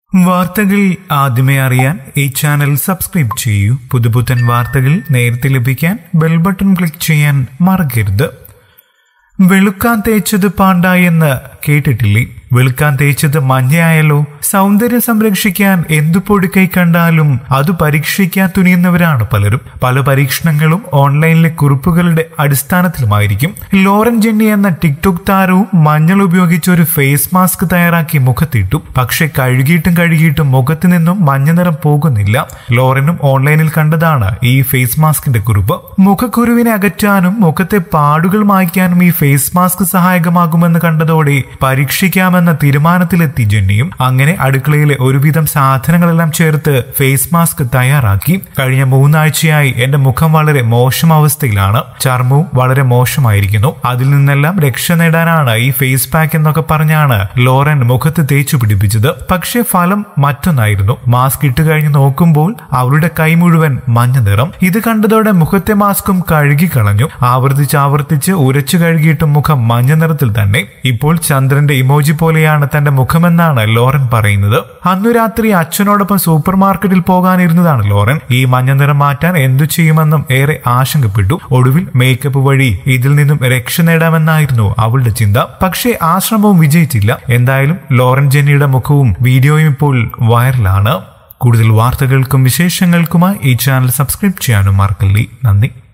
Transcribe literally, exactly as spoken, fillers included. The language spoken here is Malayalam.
വാർത്തകൾ ആദ്യമേ അറിയാൻ ഈ ചാനൽ സബ്സ്ക്രൈബ് ചെയ്യൂ. പുതുപുത്തൻ വാർത്തകൾ നേരത്തെ ലഭിക്കാൻ ബെൽ ബട്ടൺ ക്ലിക്ക് ചെയ്യാൻ മറക്കരുത്. വെളുക്കാൻ തേച്ചത് പാണ്ടായെന്ന് കേട്ടിട്ടില്ലേ? വെളുക്കാൻ തേച്ചത് മഞ്ഞയായാലോ? സൗന്ദര്യം സംരക്ഷിക്കാൻ എന്തു പൊടിക്കൈ കണ്ടാലും അത് പരീക്ഷിക്കാൻ തുനിയുന്നവരാണ് പലരും. പല പരീക്ഷണങ്ങളും ഓൺലൈനിലെ കുറിപ്പുകളുടെ അടിസ്ഥാനത്തിലുമായിരിക്കും. ലോറൻ ജെന്നി എന്ന ടിക്ടോക്ക് താരവും മഞ്ഞൾ ഉപയോഗിച്ച് ഒരു ഫേസ് മാസ്ക് തയ്യാറാക്കി മുഖത്തിട്ടു. പക്ഷെ കഴുകിയിട്ടും കഴുകിയിട്ടും മുഖത്ത് നിന്നും മഞ്ഞ നിറം പോകുന്നില്ല. ലോറനും ഓൺലൈനിൽ കണ്ടതാണ് ഈ ഫേസ് മാസ്കിന്റെ കുറിപ്പ്. മുഖക്കുരുവിനെ അകറ്റാനും മുഖത്തെ പാടുകൾ മായ്ക്കാനും ഈ ഫേസ് മാസ്ക് സഹായകമാകുമെന്ന് കണ്ടതോടെ പരീക്ഷിക്കാമെന്ന തീരുമാനത്തിലെത്തി ജെന്നിയും. അങ്ങനെ അടുക്കളയിലെ ഒരുവിധം സാധനങ്ങളെല്ലാം ചേർത്ത് ഫേസ് മാസ്ക് തയ്യാറാക്കി. കഴിഞ്ഞ മൂന്നാഴ്ചയായി എന്റെ മുഖം വളരെ മോശം അവസ്ഥയിലാണ്. ചർമ്മവും വളരെ മോശമായിരിക്കുന്നു. അതിൽ നിന്നെല്ലാം രക്ഷ നേടാനാണ് ഈ ഫേസ് പാക്ക് എന്നൊക്കെ പറഞ്ഞാണ് ലോറൻ മുഖത്ത് തേച്ചു പിടിപ്പിച്ചത്. പക്ഷെ ഫലം മറ്റൊന്നായിരുന്നു. മാസ്ക് ഇട്ട് കഴിഞ്ഞ് നോക്കുമ്പോൾ അവളുടെ കൈ മുഴുവൻ മഞ്ഞ നിറം. ഇത് കണ്ടതോടെ മുഖത്തെ മാസ്കും കഴുകി കളഞ്ഞു. ആവർത്തിച്ച് ആവർത്തിച്ച് ഉരച്ചു കഴുകിയിട്ടും മുഖം മഞ്ഞ നിറത്തിൽ തന്നെ. ഇപ്പോൾ ചന്ദ്രന്റെ ഇമോജി പോലെയാണ് തന്റെ മുഖമെന്നാണ് ലോറൻ പറയുന്നത്. അന്നു രാത്രി അച്ഛനോടൊപ്പം സൂപ്പർ മാർക്കറ്റിൽ പോകാനിരുന്നതാണ് ലോറൻ. ഈ മഞ്ഞ നിറം മാറ്റാൻ എന്തു ചെയ്യുമെന്നും ഏറെ ആശങ്കപ്പെട്ടു. ഒടുവിൽ മേക്കപ്പ് വഴി ഇതിൽ നിന്നും രക്ഷ നേടാമെന്നായിരുന്നു അവളുടെ ചിന്ത. പക്ഷേ ആ ശ്രമവും വിജയിച്ചില്ല. എന്തായാലും ലോറൻ ജെന്നിയുടെ മുഖവും വീഡിയോയും ഇപ്പോൾ വൈറലാണ്. കൂടുതൽ വാർത്തകൾക്കും വിശേഷങ്ങൾക്കുമായി ഈ ചാനൽ സബ്സ്ക്രൈബ് ചെയ്യാനും മറക്കല്ലേ. നന്ദി.